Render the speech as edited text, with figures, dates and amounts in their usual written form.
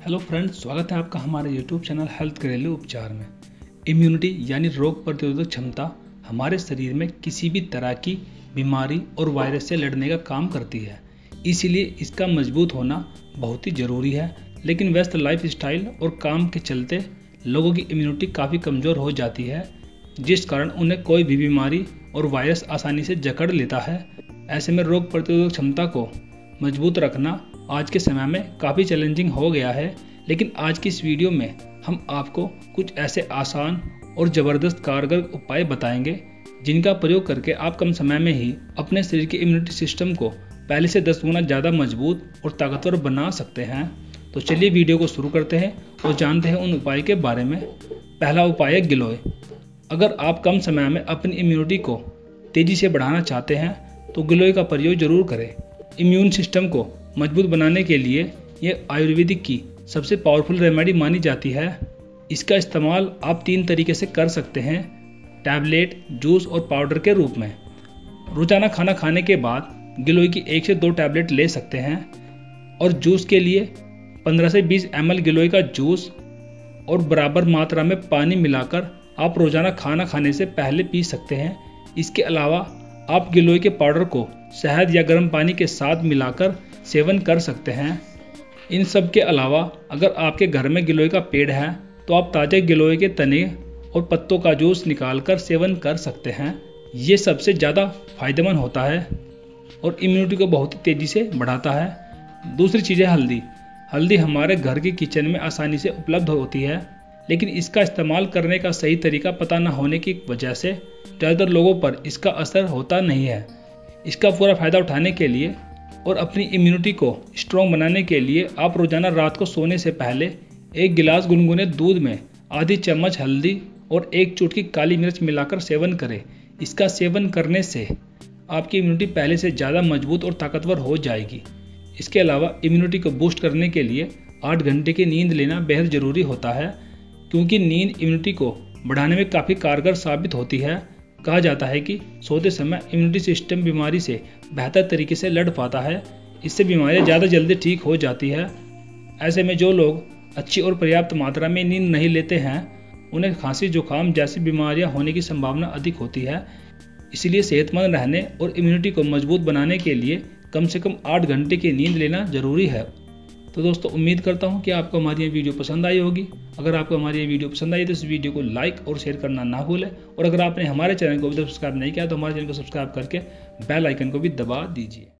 Hello friends, स्वागत है आपका हमारे यूट्यूब चैनल हेल्थ घरेलू उपचार में। इम्यूनिटी यानी रोग प्रतिरोधक क्षमता हमारे शरीर में किसी भी तरह की बीमारी और वायरस से लड़ने का काम करती है, इसीलिए इसका मजबूत होना बहुत ही ज़रूरी है। लेकिन व्यस्त लाइफस्टाइल और काम के चलते लोगों की इम्यूनिटी काफ़ी कमज़ोर हो जाती है, जिस कारण उन्हें कोई भी बीमारी और वायरस आसानी से जकड़ लेता है। ऐसे में रोग प्रतिरोधक क्षमता को मजबूत रखना आज के समय में काफ़ी चैलेंजिंग हो गया है। लेकिन आज की इस वीडियो में हम आपको कुछ ऐसे आसान और ज़बरदस्त कारगर उपाय बताएंगे जिनका प्रयोग करके आप कम समय में ही अपने शरीर के इम्यूनिटी सिस्टम को पहले से 10 गुना ज़्यादा मजबूत और ताकतवर बना सकते हैं। तो चलिए वीडियो को शुरू करते हैं और जानते हैं उन उपाय के बारे में। पहला उपाय है गिलोय। अगर आप कम समय में अपनी इम्यूनिटी को तेज़ी से बढ़ाना चाहते हैं तो गिलोय का प्रयोग जरूर करें। इम्यून सिस्टम को मजबूत बनाने के लिए यह आयुर्वेदिक की सबसे पावरफुल रेमेडी मानी जाती है। इसका इस्तेमाल आप 3 तरीके से कर सकते हैं: टैबलेट, जूस और पाउडर के रूप में। रोजाना खाना खाने के बाद गिलोय की 1 से 2 टैबलेट ले सकते हैं और जूस के लिए 15 से 20 ml गिलोय का जूस और बराबर मात्रा में पानी मिलाकर आप रोजाना खाना खाने से पहले पी सकते हैं। इसके अलावा आप गिलोय के पाउडर को शहद या गर्म पानी के साथ मिलाकर सेवन कर सकते हैं। इन सब के अलावा अगर आपके घर में गिलोय का पेड़ है तो आप ताजे गिलोय के तने और पत्तों का जूस निकालकर सेवन कर सकते हैं। ये सबसे ज़्यादा फायदेमंद होता है और इम्यूनिटी को बहुत तेज़ी से बढ़ाता है। दूसरी चीज़ है हल्दी। हल्दी हमारे घर के किचन में आसानी से उपलब्ध होती है, लेकिन इसका इस्तेमाल करने का सही तरीका पता न होने की वजह से ज़्यादातर लोगों पर इसका असर होता नहीं है। इसका पूरा फ़ायदा उठाने के लिए और अपनी इम्यूनिटी को स्ट्रॉन्ग बनाने के लिए आप रोजाना रात को सोने से पहले 1 गिलास गुनगुने दूध में आधी चम्मच हल्दी और 1 चुटकी काली मिर्च मिलाकर सेवन करें। इसका सेवन करने से आपकी इम्यूनिटी पहले से ज़्यादा मजबूत और ताकतवर हो जाएगी। इसके अलावा इम्यूनिटी को बूस्ट करने के लिए 8 घंटे की नींद लेना बेहद ज़रूरी होता है, क्योंकि नींद इम्यूनिटी को बढ़ाने में काफ़ी कारगर साबित होती है। कहा जाता है कि सोते समय इम्यूनिटी सिस्टम बीमारी से बेहतर तरीके से लड़ पाता है। इससे बीमारियां ज़्यादा जल्दी ठीक हो जाती है। ऐसे में जो लोग अच्छी और पर्याप्त मात्रा में नींद नहीं लेते हैं उन्हें खांसी, जुकाम जैसी बीमारियां होने की संभावना अधिक होती है। इसलिए सेहतमंद रहने और इम्यूनिटी को मजबूत बनाने के लिए कम से कम 8 घंटे की नींद लेना जरूरी है। तो दोस्तों, उम्मीद करता हूँ कि आपको हमारी ये वीडियो पसंद आई होगी। अगर आपको हमारी ये वीडियो पसंद आई तो इस वीडियो को लाइक और शेयर करना ना भूलें, और अगर आपने हमारे चैनल को अभी तक सब्सक्राइब नहीं किया तो हमारे चैनल को सब्सक्राइब करके बेल आइकन को भी दबा दीजिए।